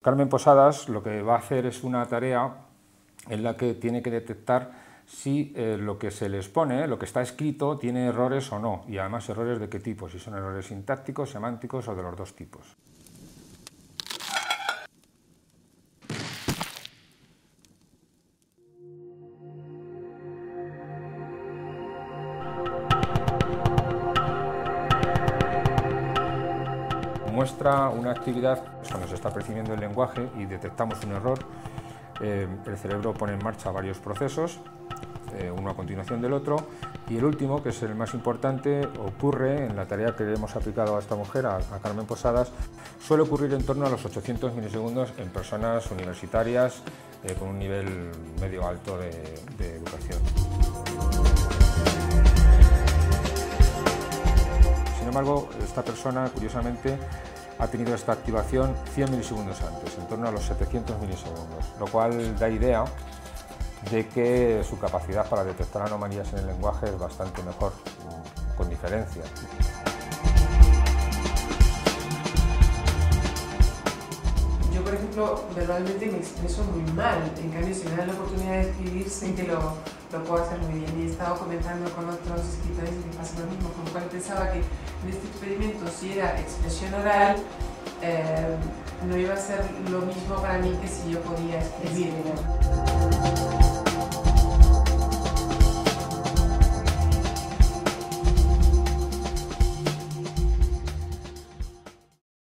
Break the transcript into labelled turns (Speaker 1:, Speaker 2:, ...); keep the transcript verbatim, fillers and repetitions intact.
Speaker 1: Carmen Posadas lo que va a hacer es una tarea en la que tiene que detectar si eh, lo que se le expone, lo que está escrito, tiene errores o no, y además errores de qué tipo, si son errores sintácticos, semánticos o de los dos tipos. Muestra una actividad cuando se está percibiendo el lenguaje y detectamos un error. Eh, el cerebro pone en marcha varios procesos, eh, uno a continuación del otro, y el último, que es el más importante, ocurre en la tarea que hemos aplicado a esta mujer, a, a Carmen Posadas, suele ocurrir en torno a los ochocientos milisegundos en personas universitarias eh, con un nivel medio alto de, de educación. Sin embargo, esta persona, curiosamente, ha tenido esta activación cien milisegundos antes, en torno a los setecientos milisegundos, lo cual da idea de que su capacidad para detectar anomalías en el lenguaje es bastante mejor, con diferencia.
Speaker 2: Yo, por ejemplo, verbalmente me expreso muy mal, en cambio si me dan la oportunidad de escribir sé que lo, lo puedo hacer muy bien, y he estado comentando con otros escritores y me pasa lo mismo, con lo cual pensaba que en este experimento, si era expresión oral, eh, no iba a ser lo mismo para mí que si yo podía escribir.